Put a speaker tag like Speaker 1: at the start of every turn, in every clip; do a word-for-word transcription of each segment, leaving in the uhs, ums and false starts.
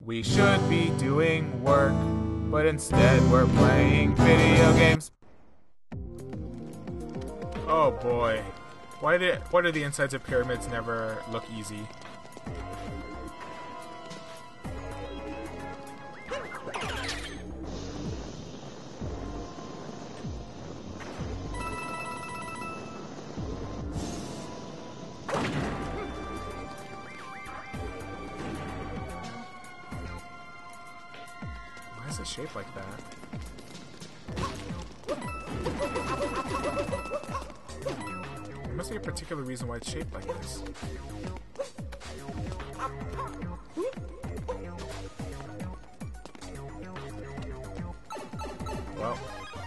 Speaker 1: We should be doing work, but instead we're playing video games. Oh boy. Why did why do the insides of pyramids never look easy? Why is it shaped like that? There must be a particular reason why it's shaped like this. Well.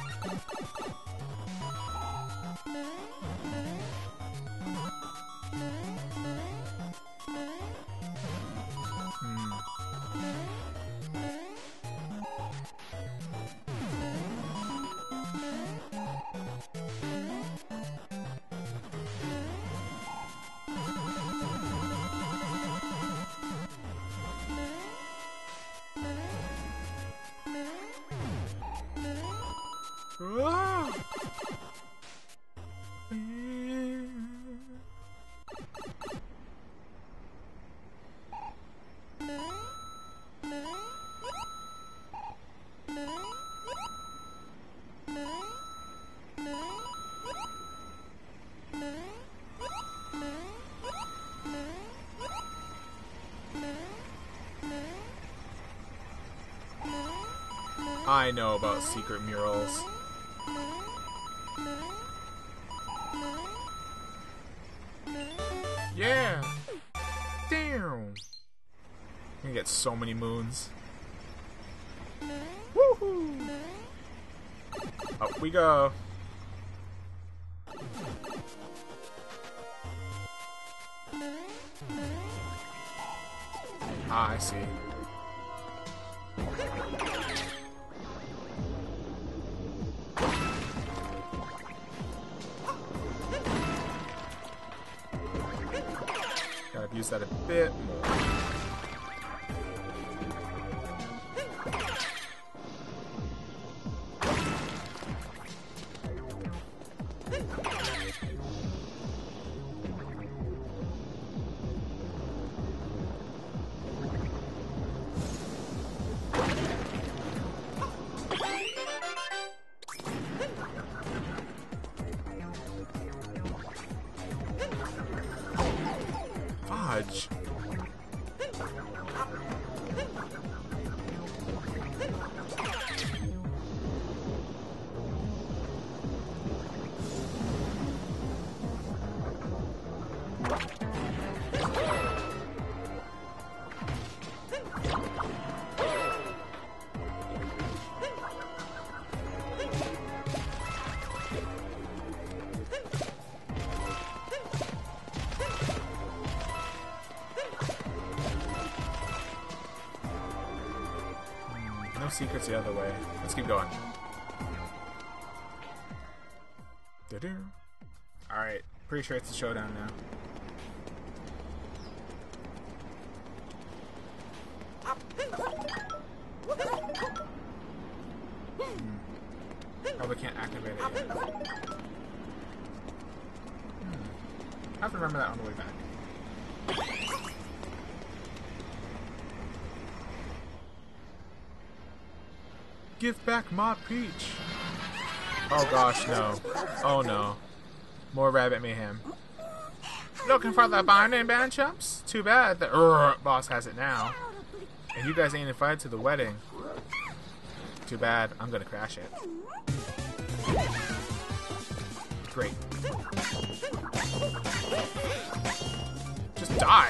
Speaker 1: Hmm. Ah! I know about secret murals. Yeah! Damn! I'm gonna get so many moons. Woohoo! Up we go! Ah, I see. Gotta use that a bit more. Fudge. No secrets the other way. Let's keep going. Doo-doo. Alright, pretty sure it's a showdown now. Hmm. Probably can't activate it yet. Hmm. I have to remember that on the way back. Give back my peach! Oh gosh, no. Oh no. More rabbit mayhem. Looking for the binding band chumps? Too bad the uh, boss has it now. And you guys ain't invited to the wedding. Too bad, I'm gonna crash it. Great. Just die!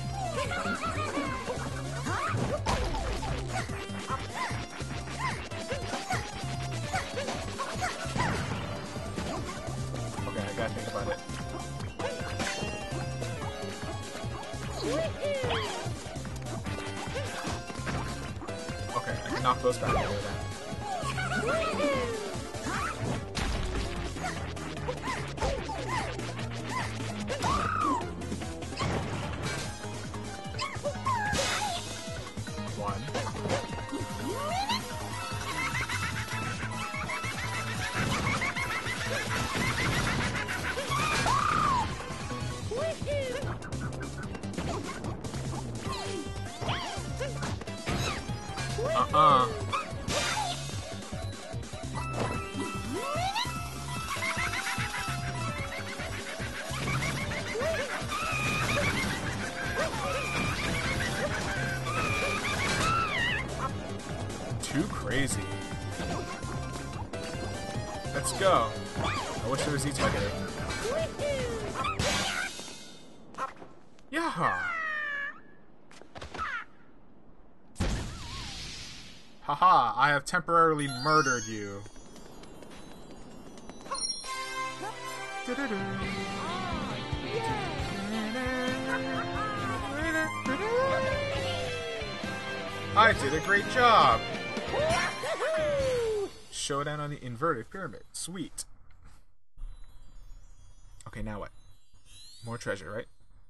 Speaker 1: Okay, I gotta think about it. Okay, I can knock those back over then. one. Uh-uh. Too crazy. Let's go. I wish there was E-targeting. Yaha! Haha, I have temporarily murdered you. I did a great job! Showdown on the inverted pyramid. Sweet. Okay, now what? More treasure, right?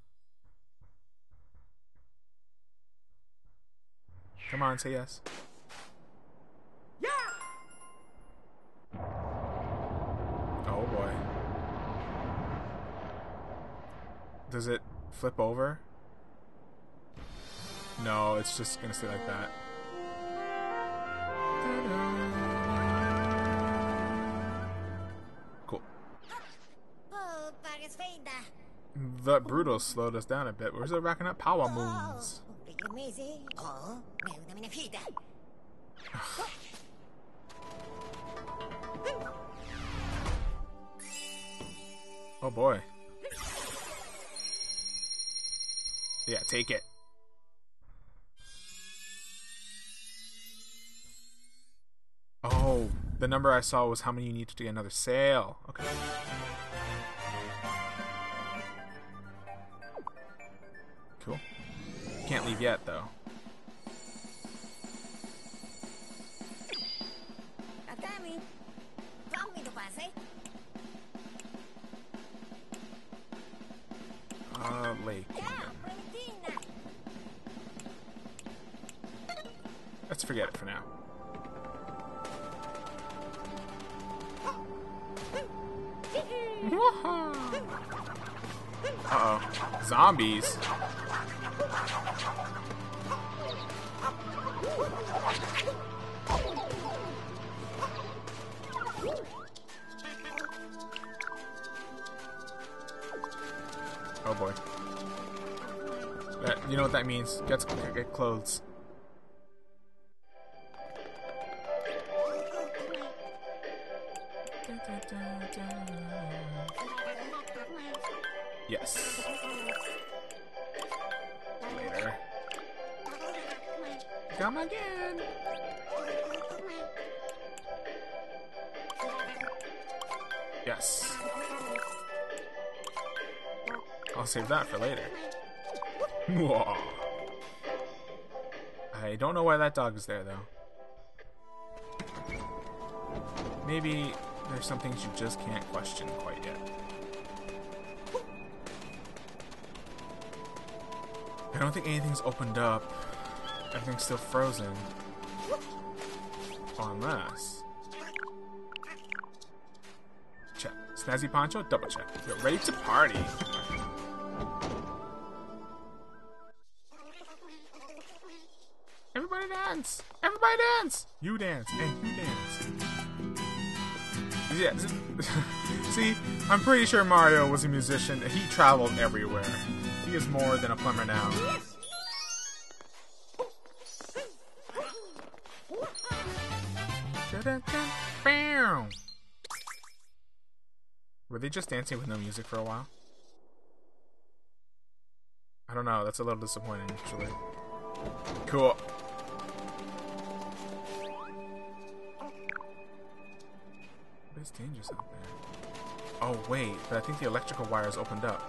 Speaker 1: Come on, say yes. Yeah! Oh boy. Does it flip over? No, it's just gonna stay like that. Cool. The Brutal slowed us down a bit. We're still racking up power moons. Oh boy. Yeah, take it. Oh, the number I saw was how many you need to get another sale. Okay. Cool. Can't leave yet, though. Uh, lake. Let's forget it for now. Uh-oh. Zombies. Oh boy. That, you know what that means. Get, get clothes. Yes. Later. Come again. Yes. I'll save that for later. Whoa. I don't know why that dog is there, though. Maybe there's some things you just can't question quite yet. I don't think anything's opened up. Everything's still frozen. Unless... Check. Snazzy Poncho? Double check. You're ready to party. Everybody dance! Everybody dance! You dance, and you dance. Yeah. See, I'm pretty sure Mario was a musician. He traveled everywhere. He is more than a plumber now. Were they just dancing with no music for a while? I don't know. That's a little disappointing, actually. Cool. It's dangerous out there. Oh wait, but I think the electrical wires opened up.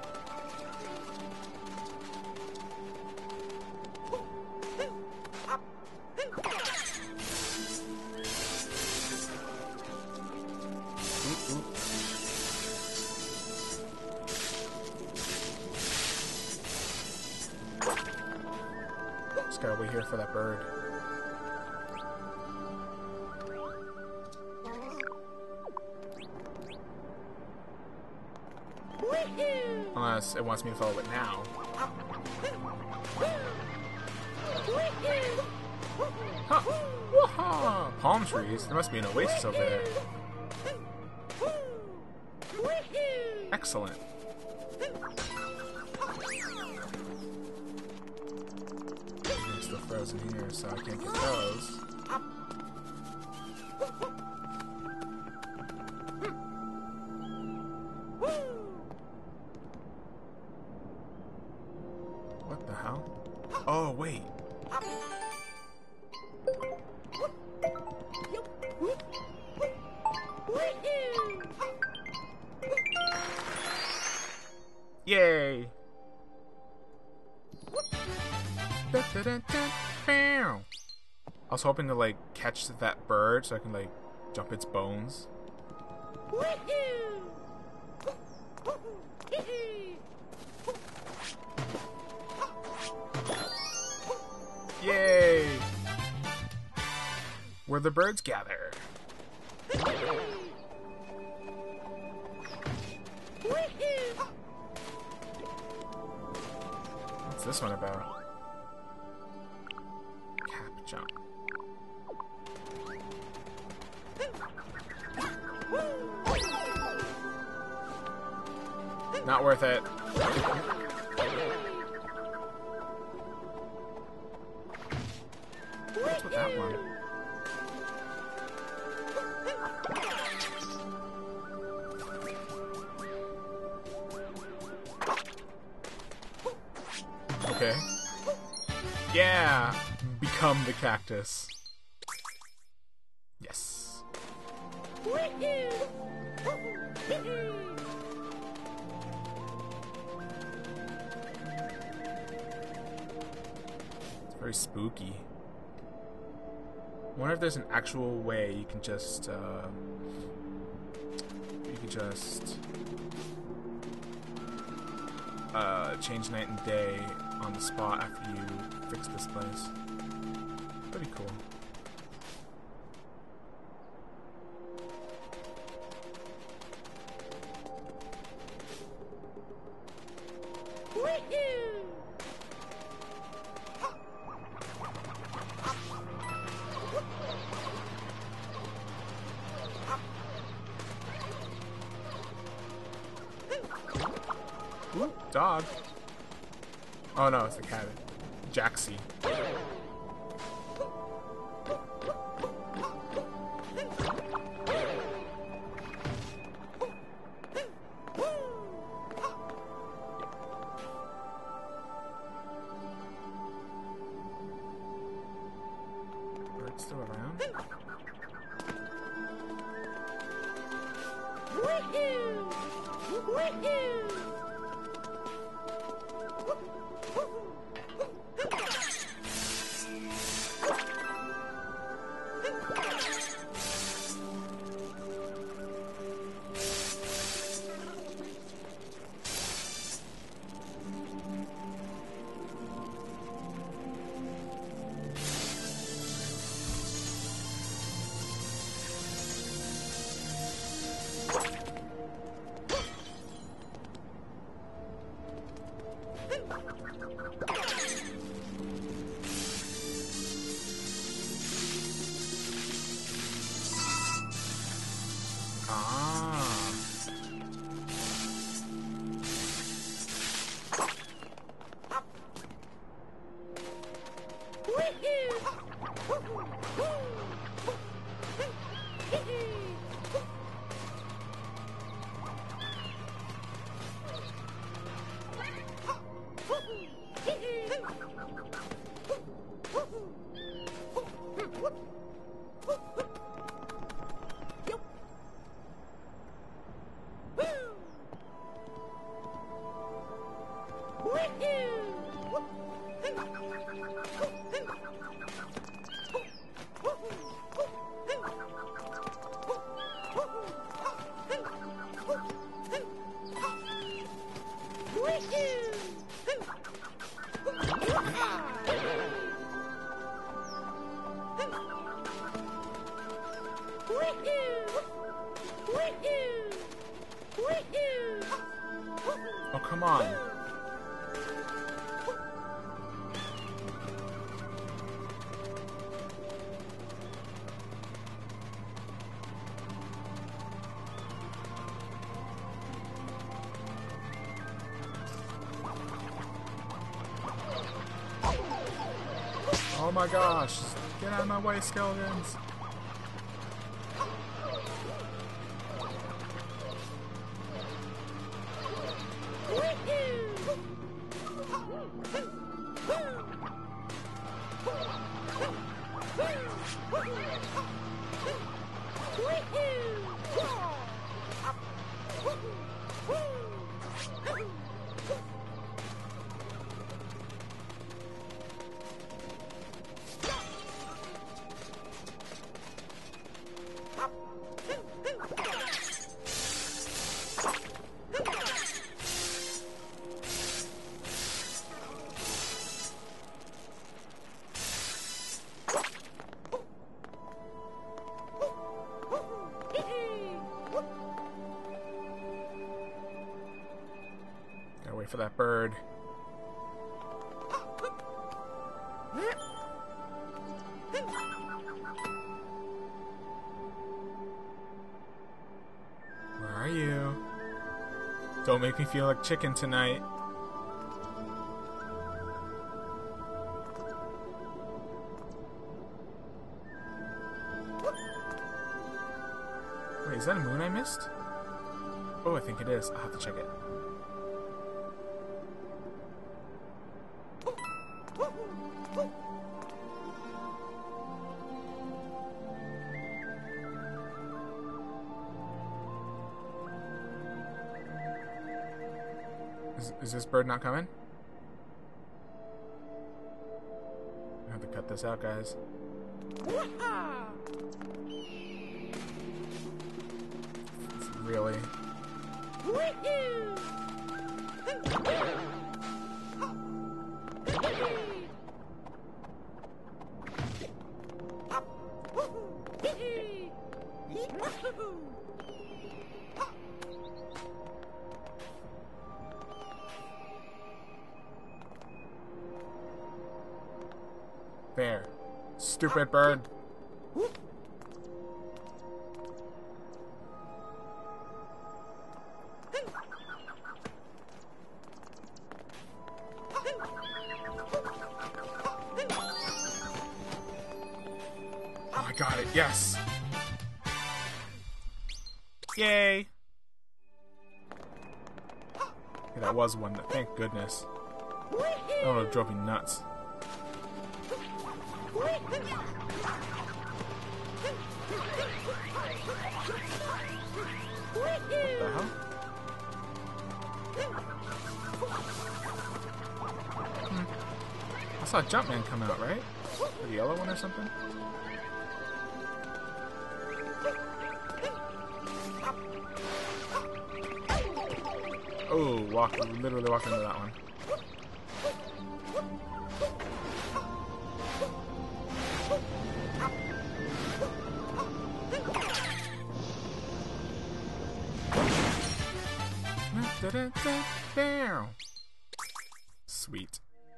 Speaker 1: Ooh, ooh. Just gotta wait here for for that bird. Unless it wants me to follow it now. Huh. Woo-ha! Palm trees? There must be an oasis over there. Excellent. They're still frozen here, so I can't get those. What the hell? Oh, wait. Yay! I was hoping to like catch that bird so I can like jump its bones. Yay! Where the birds gather. What's this one about? Cap jump. Not worth it. What's with that one? Okay. Yeah! Become the cactus. Yes. It's very spooky. I wonder if there's an actual way you can just, uh... you can just... Uh, change night and day on the spot after you fix this place. Pretty cool. Ooh, dog. Oh no, it's the cat. Jaxie. Bird's still around? Oh, come on. Oh my gosh. Get out of my way, skeletons. Gotta wait for that bird. Where are you? Don't make me feel like chicken tonight. Wait, is that a moon I missed? Oh, I think it is. I'll have to check it. Is, is this bird not coming? I have to cut this out, guys. Really? There. Stupid bird. Oh, I got it. Yes. Yay. Yeah, that was one. Thank goodness. That would have drove me nuts. What the hell? Hmm. I saw Jumpman come out, right? Or the yellow one or something? Oh, walk, literally walked into that one. Sweet.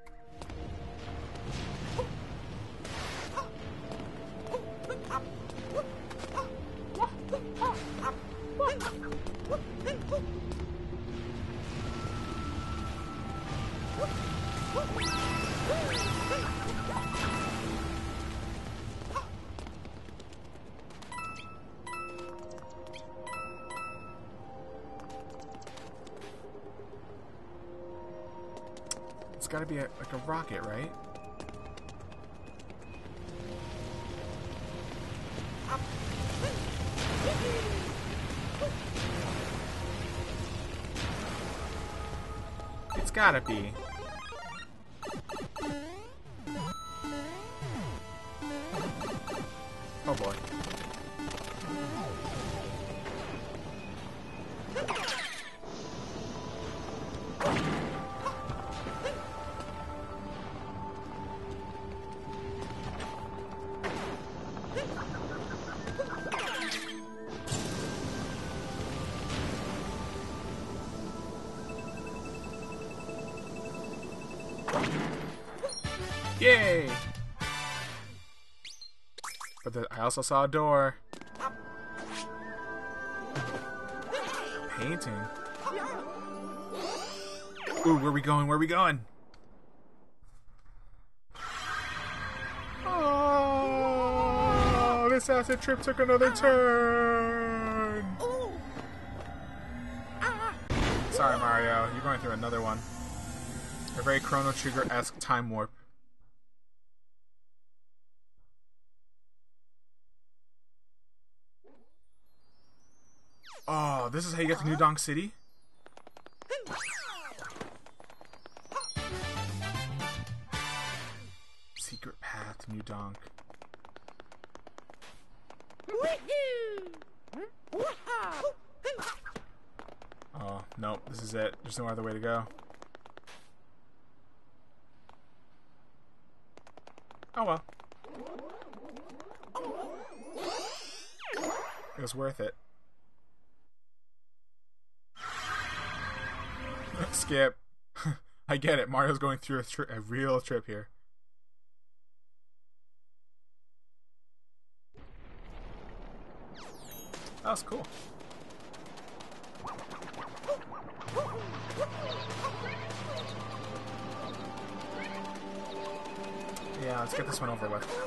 Speaker 1: It's gotta be a, like a rocket, right? It's gotta be. Oh boy. Yay! But the, I also saw a door. Painting. Ooh, where are we going? Where are we going? Oh, this acid trip took another turn. Sorry, Mario. You're going through another one. A very Chrono Trigger-esque time warp. Oh, this is how you get to New Donk City? Secret path to New Donk. Oh, nope, this is it. There's no other way to go. Oh well. It was worth it. Skip. I get it. Mario's going through a, tri a real trip here. That was cool. Yeah, let's get this one over with.